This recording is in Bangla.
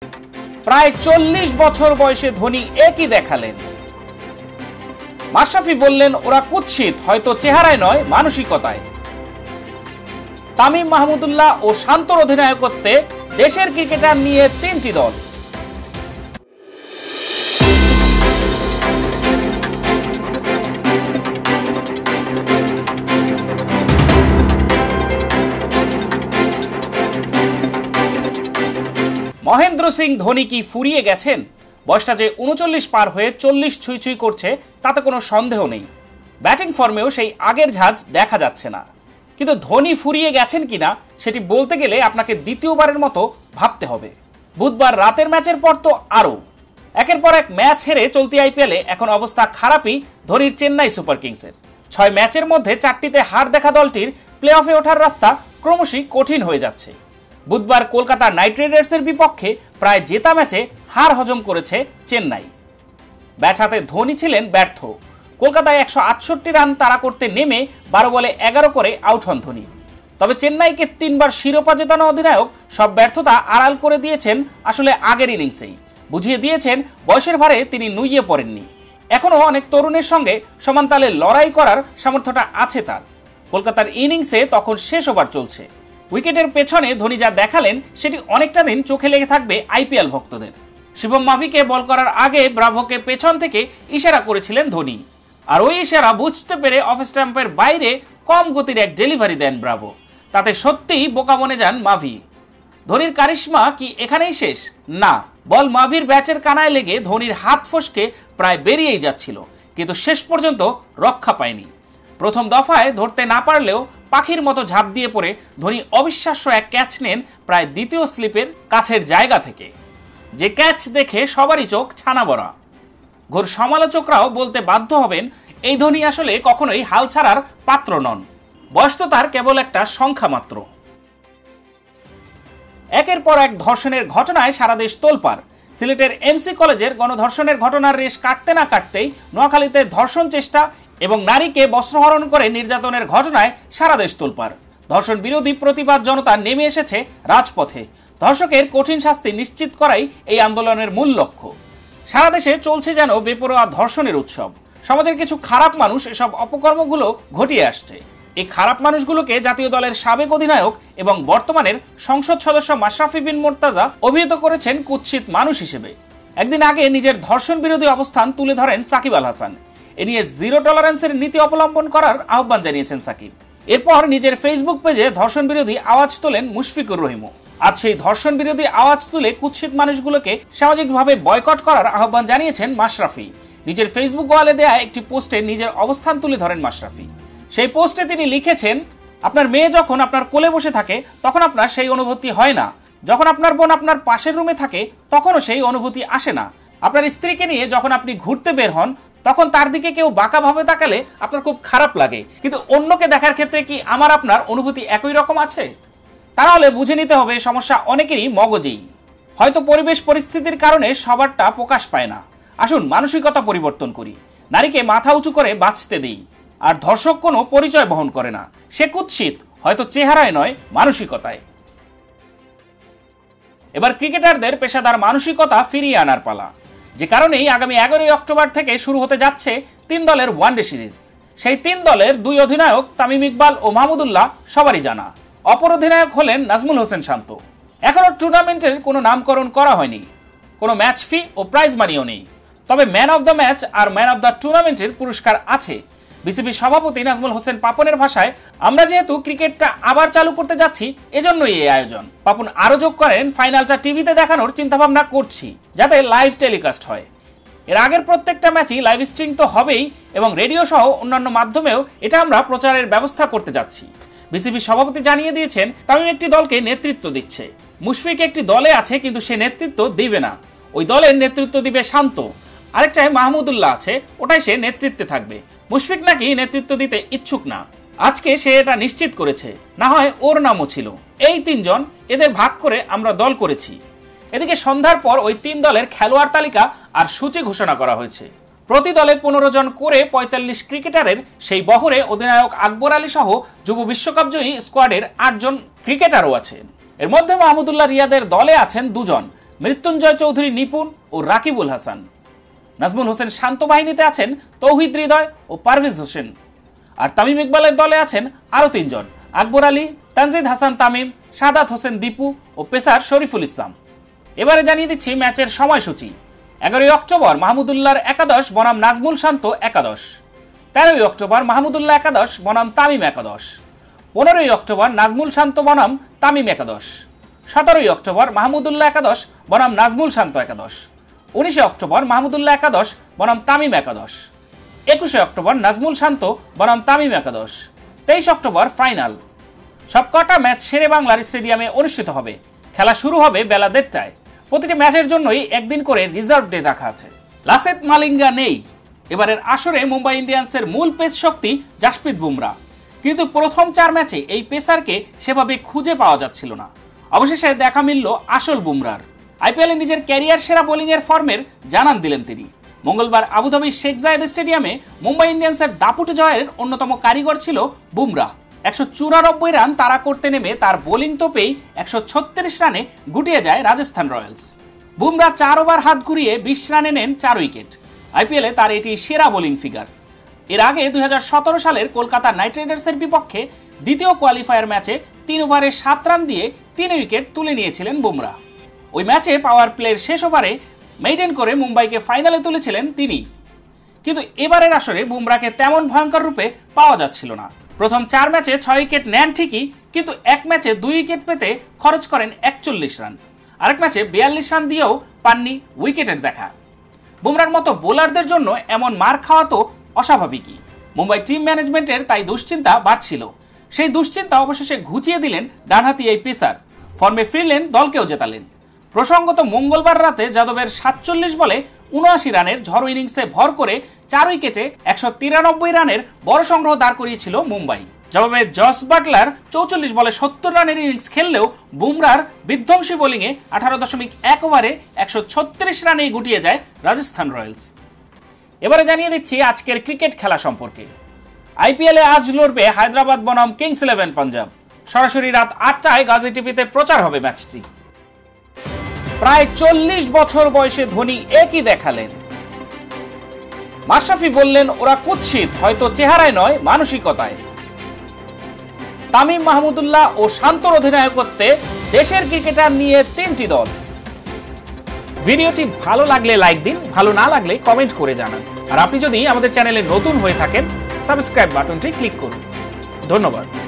প্রায় 40 বছর বয়সে ধোনি একই দেখালেন। মাশরাফি বললেন ওরা কুৎসিত, হয়তো চেহারায় নয় মানসিকতায়। তামিম, মাহমুদুল্লাহ ও শান্তর অধিনায়কত্বে দেশের ক্রিকেটার নিয়ে 3টি দল। মহেন্দ্র সিং ধোনি কি ফুরিয়ে গেছেন? বয়সটা যে 39 পার হয়ে 40 ছুঁই ছুঁই করছে তাতে কোনো সন্দেহ নেই। ব্যাটিং ফর্মেও সেই আগের ঝাঁজ দেখা যাচ্ছে না। কিন্তু ধোনি ফুরিয়ে গেছেন কিনা সেটি বলতে গেলে আপনাকে দ্বিতীয়বারের মতো ভাবতে হবে। বুধবার রাতের ম্যাচের পর তো আরও একের পর এক ম্যাচ হেরে চলতি আইপিএলে এখন অবস্থা খারাপই ধোনির চেন্নাই সুপার কিংসের। 6 ম্যাচের মধ্যে 4টিতে হার দেখা দলটির প্লে অফে ওঠার রাস্তা ক্রমশই কঠিন হয়ে যাচ্ছে। বুধবার কলকাতা নাইট রাইডার্সের বিপক্ষে প্রায় জেতা ম্যাচে হার হজম করেছে চেন্নাই। ব্যাট হাতে ধোনি ছিলেন ব্যর্থ। কলকাতায় 168 রান তাড়া করতে নেমে 12 বলে 11 করে আউট হন ধোনি। তবে চেন্নাইকে 3বার শিরোপা জেতানো অধিনায়ক সব ব্যর্থতা আড়াল করে দিয়েছেন আসলে আগের ইনিংসেই। বুঝিয়ে দিয়েছেন বয়সের ভারে তিনি নুইয়ে পড়েননি। এখনও অনেক তরুণের সঙ্গে সমানতালে লড়াই করার সামর্থ্যটা আছে তার। কলকাতার ইনিংসে তখন শেষ ওভার চলছে। উইকেটের পেছনে ধোনি যা দেখালেন সেটি অনেকটা দিন চোখে লেগে থাকবে আইপিএল ভক্তদের। শিবম মাভিকে বল করার আগে ব্রাভোকে পেছন থেকে ইশারা করেছিলেন ধোনি, আর ওই ইশারা বুঝতে পেরে অফ স্ট্যাম্পের বাইরে কম গতির এক ডেলিভারি দেন ব্রাভো। তাতে সত্যিই বোকা বনে যান মাভি। ধোনির কারিশমা কি এখানেই শেষ? না, বল মাভির ব্যাচের কানায় লেগে ধোনির হাত ফসকে প্রায় বেরিয়েই যাচ্ছিল, কিন্তু শেষ পর্যন্ত রক্ষা পায়নি। প্রথম দফায় ধরতে না পারলেও পাখির মতো ঝাঁপ দিয়ে পড়ে ধোনি অবিশ্বাস্য এক ক্যাচ নেন প্রায় দ্বিতীয় স্লিপের কাছের জায়গা থেকে, যে ক্যাচ দেখে সবারই চোখ ছানা বড়া। ঘোর সমালোচকরাও বলতে বাধ্য হবেন এই ধোনি আসলে কখনোই হাল ছাড়ার পাত্র নন। বয়স তো তার কেবল একটা সংখ্যা মাত্র। একের পর এক ধর্ষণের ঘটনায় সারা দেশ তোলপাড়। সিলেটের এমসি কলেজের গণধর্ষণের ঘটনার রেশ কাটতে না কাটতেই নোয়াখালীতে ধর্ষণ চেষ্টা এবং নারীকে বস্ত্রহরণ করে নির্যাতনের ঘটনায় সারা দেশ তোলপাড়। ধর্ষণ বিরোধী প্রতিবাদ জনতা নেমে এসেছে রাজপথে। ধর্ষকের কঠিন শাস্তি নিশ্চিত করাই এই আন্দোলনের মূল লক্ষ্য। সারা দেশে চলছে যেন বেপরোয়া ধর্ষণের উৎসব। সমাজের কিছু খারাপ মানুষ এসব অপকর্মগুলো ঘটিয়ে আসছে। এই খারাপ মানুষগুলোকে জাতীয় দলের সাবেক অধিনায়ক এবং বর্তমানের সংসদ সদস্য মাশরাফি বিন মুর্তজা অভিহিত করেছেন কুৎসিত মানুষ হিসেবে। একদিন আগে নিজের ধর্ষণ বিরোধী অবস্থান তুলে ধরেন সাকিব আল হাসান। এ নিয়ে জিরো টলারেন্সের নীতি অবলম্বন করার আহ্বান জানিয়েছেন সাকিব। এরপর নিজের ফেসবুক পেজে ধর্ষণ বিরোধী আওয়াজ তোলেন মুশফিকুর রহিমও। আজ সেই ধর্ষণ বিরোধী আওয়াজ তুলে কুৎসিত মানুষগুলোকে সামাজিকভাবে বয়কট করার আহ্বান জানিয়েছেন মাশরাফি। নিজের ফেসবুক ওয়ালে দেয়া একটি পোস্টে নিজের অবস্থান তুলে ধরেন মাশরাফি। সেই পোস্টে তিনি লিখেছেন, আপনার মেয়ে যখন আপনার কোলে বসে থাকে তখন আপনার সেই অনুভূতি হয় না। যখন আপনার বোন আপনার পাশের রুমে থাকে তখনও সেই অনুভূতি আসে না। আপনার স্ত্রীকে নিয়ে যখন আপনি ঘুরতে বের হন তখন তার দিকে কেউ বাঁকাভাবে তাকালে আপনার খুব খারাপ লাগে, কিন্তু অন্যকে দেখার ক্ষেত্রে কি আমার আপনার অনুভূতি একই রকম আছে? তাহলে বুঝে নিতে হবে সমস্যা অনেকেরই মগজেই। হয়তো পরিবেশ পরিস্থিতির কারণে সবারটা প্রকাশ পায় না। আসুন মানসিকতা পরিবর্তন করি, নারীকে মাথা উঁচু করে বাঁচতে দিই। আর ধর্ষক কোনো পরিচয় বহন করে না, সে কুৎসিত, হয়তো চেহারায় নয় মানসিকতায়। এবার ক্রিকেটারদের পেশাদার মানসিকতা ফিরিয়ে আনার পালা। যে কারণেই আগামী 11 অক্টোবর থেকে শুরু হতে যাচ্ছে 3 দলের ওয়ানডে সিরিজ। সেই 3 দলের 2 অধিনায়ক তামিম ইকবাল ও মাহমুদুল্লাহ সবারই জানা। অপর অধিনায়ক হলেন নাজমুল হোসেন শান্ত। এখনো টুর্নামেন্টের কোনো নামকরণ করা হয়নি, কোনো ম্যাচ ফি ও প্রাইজ মানিও নেই। তবে ম্যান অফ দ্য ম্যাচ আর ম্যান অফ দ্য টুর্নামেন্টের পুরস্কার আছে। বিসিবি সভাপতি নাজমুল হোসেন পাপনের ভাষায়, আমরা যেহেতু ক্রিকেটটা আবার চালু করতে যাচ্ছি এজন্যই এই আয়োজন। পাপন আরো যোগ করেন, ফাইনালটা টিভিতে দেখানোর চিন্তাভাবনা করছি যাতে লাইভ টেলিকাস্ট হয়। এর আগের প্রত্যেকটা ম্যাচই লাইভ স্ট্রিম তো হবেই এবং রেডিও সহ অন্যান্য মাধ্যমেও এটা আমরা প্রচারের ব্যবস্থা করতে যাচ্ছি। বিসিবি সভাপতি জানিয়ে দিয়েছেন তামিম একটি দলকে নেতৃত্ব দিচ্ছে। মুশফিক একটি দলে আছে কিন্তু সে নেতৃত্ব দিবে না, ওই দলের নেতৃত্ব দিবে শান্ত। আরেকটায় মাহমুদুল্লাহ আছে, ওটাই সে নেতৃত্বে থাকবে। মুশফিক নাকি নেতৃত্ব দিতে ইচ্ছুক না, আজকে সে এটা নিশ্চিত করেছে, না হয় ওর নামও ছিল। এই 3 জন, এদের ভাগ করে আমরা দল করেছি। এদিকে সন্ধ্যার পর ওই 3 দলের খেলোয়াড় তালিকা আর সূচি ঘোষণা করা হয়েছে। প্রতি দলে 15 জন করে 45 ক্রিকেটারের সেই বহরে অধিনায়ক আকবর আলী সহ যুব বিশ্বকাপ জয়ী স্কোয়াডের 8 জন ক্রিকেটারও আছেন। এর মধ্যে মাহমুদুল্লাহ রিয়াদের দলে আছেন 2 জন, মৃত্যুঞ্জয় চৌধুরী নিপুণ ও রাকিবুল হাসান। নাজমুল হোসেন শান্ত বাহিনীতে আছেন তৌহিদ হৃদয় ও পারভেজ হোসেন। আর তামিম ইকবালের দলে আছেন আরও 3 জন, আকবর আলী, তানজিদ হাসান তামিম, সাদাত হোসেন দীপু ও পেসার শরীফুল ইসলাম। এবারে জানিয়ে দিচ্ছি ম্যাচের সময়সূচি। 11 অক্টোবর মাহমুদুল্লাহর একাদশ বনাম নাজমুল শান্ত একাদশ। 13 অক্টোবর মাহমুদুল্লাহ একাদশ বনাম তামিম একাদশ। 15 অক্টোবর নাজমুল শান্ত বনাম তামিম একাদশ। 17 অক্টোবর মাহমুদুল্লাহ একাদশ বনাম নাজমুল শান্ত একাদশ। 19 অক্টোবর মাহমুদুল্লাহ একাদশ বনাম তামিম একাদশ। 21 অক্টোবর নাজমুল শান্ত বনাম তামিম একাদশ। 23 অক্টোবর ফাইনাল। সবকটা ম্যাচ শেরে বাংলার স্টেডিয়ামে অনুষ্ঠিত হবে। খেলা শুরু হবে বেলা 1:30টায়। প্রতিটি ম্যাচের জন্যই একদিন করে রিজার্ভ ডে রাখা আছে। লাসেত মালিঙ্গা নেই। এবারের আসরে মুম্বাই ইন্ডিয়ান্সের মূল পেস শক্তি জাসপ্রীত বুমরা, কিন্তু প্রথম 4 ম্যাচে এই পেসারকে সেভাবে খুঁজে পাওয়া যাচ্ছিল না। অবশেষে দেখা মিলল আসল বুমরার। আইপিএলে নিজের ক্যারিয়ার সেরা বোলিংয়ের ফর্মের জানান দিলেন তিনি। মঙ্গলবার আবুধাবির শেখ জায়েদ স্টেডিয়ামে মুম্বাই ইন্ডিয়ান্সের দাপুটে জয়ের অন্যতম কারিগর ছিল বুমরা। 194 রান তাড়া করতে নেমে তার বোলিং তোপেই 136 রানে গুটিয়ে যায় রাজস্থান রয়্যালস। বুমরা 4 ওভার হাত ঘুরিয়ে 20 রানে নেন 4 উইকেট। আইপিএলে তার এটি সেরা বোলিং ফিগার। এর আগে 2017 সালের কলকাতা নাইট রাইডার্সের বিপক্ষে দ্বিতীয় কোয়ালিফায়ার ম্যাচে 3 ওভারে 7 রান দিয়ে 3 উইকেট তুলে নিয়েছিলেন বুমরা। ওই ম্যাচে পাওয়ার প্লের শেষ ওভারে মেইডেন করে মুম্বাইকে ফাইনালে তুলেছিলেন তিনি। কিন্তু এবারের আসরে বুমরাকে তেমন ভয়ঙ্কর রূপে পাওয়া যাচ্ছিল না। প্রথম 4 ম্যাচে 6 উইকেট নেন ঠিকই, কিন্তু এক ম্যাচে 2 উইকেট পেতে খরচ করেন 41 রান। আরেক ম্যাচে 42 রান দিয়েও পাননি উইকেটের দেখা। বুমরার মতো বোলারদের জন্য এমন মার খাওয়া তো অস্বাভাবিকই। মুম্বাই টিম ম্যানেজমেন্টের তাই দুশ্চিন্তা বাড়ছিল। সেই দুশ্চিন্তা অবশেষে ঘুচিয়ে দিলেন ডানহাতি এই পেসার। ফর্মে ফিরলেন, দলকেও জেতালেন। প্রসঙ্গত মঙ্গলবার রাতে যাদবের 47 বলে 79 রানের ঝড় ইনিংসে ভর করে 4 উইকেটে 193 রানের বড় সংগ্রহ দাঁড় করিয়েছিল মুম্বাই। জবাবে জস বাটলার 44 বলে 70 রানের ইনিংস খেললেও বুমরার বিধ্বংসী বোলিংয়ে 18.1 ওভারে 136 রানেই গুটিয়ে যায় রাজস্থান রয়্যালস। এবারে জানিয়ে দিচ্ছি আজকের ক্রিকেট খেলা সম্পর্কে। আইপিএলে আজ লড়বে হায়দ্রাবাদ বনাম কিংস 11 পাঞ্জাব। সরাসরি রাত 8টায় গাজী টিভিতে প্রচার হবে ম্যাচটি। প্রায় 40 বছর বয়সে ধোনি একই দেখালেন। মাশরাফি বললেন ওরা কুৎসিত, হয়তো চেহারায় নয় মানসিকতায়। তামিম, মাহমুদুল্লাহ ও শান্তর অধিনায়কত্বে দেশের ক্রিকেটার নিয়ে 3টি দল। ভিডিওটি ভালো লাগলে লাইক দিন, ভালো না লাগলে কমেন্ট করে জানান। আর আপনি যদি আমাদের চ্যানেলে নতুন হয়ে থাকেন, সাবস্ক্রাইব বাটনটি ক্লিক করুন। ধন্যবাদ।